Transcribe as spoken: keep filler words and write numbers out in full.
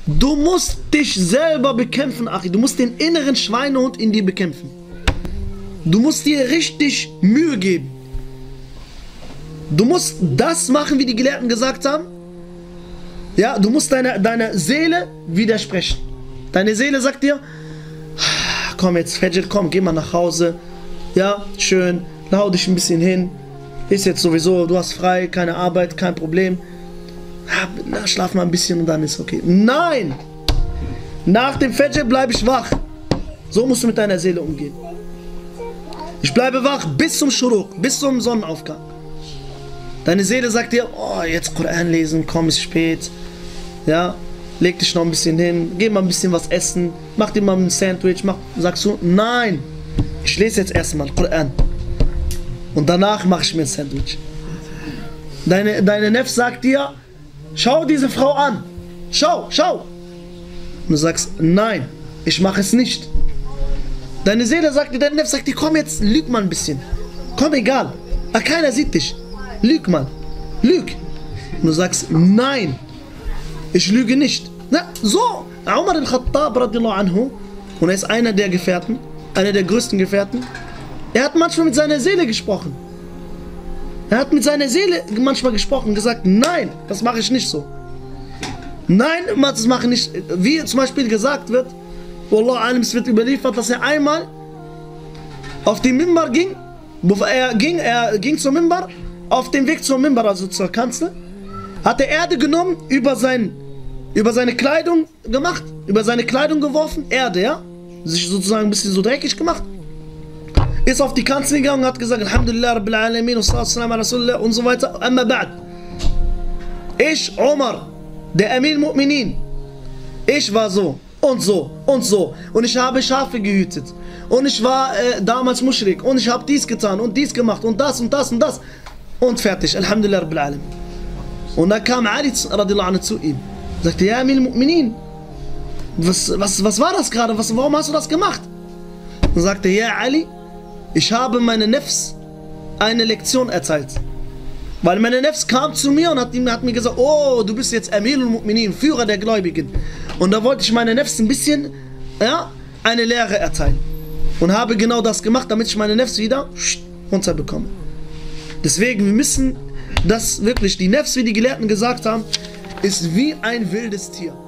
Du musst dich selber bekämpfen, Achi. Du musst den inneren Schweinehund in dir bekämpfen. Du musst dir richtig Mühe geben. Du musst das machen, wie die Gelehrten gesagt haben. Ja, du musst deiner deine Seele widersprechen. Deine Seele sagt dir, komm jetzt, Fajr, komm, geh mal nach Hause. Ja, schön, hau dich ein bisschen hin. Ist jetzt sowieso, du hast frei, keine Arbeit, kein Problem. Na, schlaf mal ein bisschen und dann ist okay. Nein! Nach dem Fajr bleibe ich wach. So musst du mit deiner Seele umgehen. Ich bleibe wach bis zum Shuruq, bis zum Sonnenaufgang. Deine Seele sagt dir, oh, jetzt Koran lesen, komm, ist spät. Ja, leg dich noch ein bisschen hin, geh mal ein bisschen was essen, mach dir mal ein Sandwich, mach, sagst du, nein, ich lese jetzt erstmal Koran. Und danach mache ich mir ein Sandwich. Deine, deine Nefs sagt dir, schau diese Frau an. Schau, schau. Und du sagst, nein, ich mache es nicht. Deine Seele sagt dir, deine Nefs sagt dir, komm jetzt, lüg mal ein bisschen. Komm, egal. Ach, keiner sieht dich. Lüg mal. Lüg. Und du sagst, nein, ich lüge nicht. Na, so. Umar al-Khattab radiallahu anhu, und er ist einer der Gefährten, einer der größten Gefährten, er hat manchmal mit seiner Seele gesprochen. Er hat mit seiner Seele manchmal gesprochen und gesagt, nein, das mache ich nicht so. Nein, das mache ich nicht. Wie zum Beispiel gesagt wird, Wallah alim, es wird überliefert, dass er einmal auf den Mimbar ging, bevor er ging, er ging zum Mimbar, auf dem Weg zum Mimbar, also zur Kanzel, hat er Erde genommen, über, sein, über seine Kleidung gemacht, über seine Kleidung geworfen, Erde, ja, sich sozusagen ein bisschen so dreckig gemacht, ist auf die Kanzel gegangen und hat gesagt, Alhamdulillah Rabbil Alamin und Rasulullah und so weiter. Amma ba'd. Ich, Umar, der Amir Mu'minin, ich war so und so und so und ich habe Schafe gehütet und ich war äh, damals Muschrik und ich habe dies getan und dies gemacht und das und das und das und fertig. Alhamdulillah Rabbil Alamin. Und dann kam Ali radiallahu anhu zu ihm, sagte, ja Amir Mu'minin, was, was, was war das gerade? Was, warum hast du das gemacht? Und sagte, ja Ali, ich habe meine Nefs eine Lektion erteilt. Weil meine Nefs kam zu mir und hat, hat mir gesagt, oh, du bist jetzt Amir al-Mu'minin, Führer der Gläubigen. Und da wollte ich meine Nefs ein bisschen, ja, eine Lehre erteilen. Und habe genau das gemacht, damit ich meine Nefs wieder runterbekomme. Deswegen, wir müssen das wirklich, die Nefs, wie die Gelehrten gesagt haben, ist wie ein wildes Tier.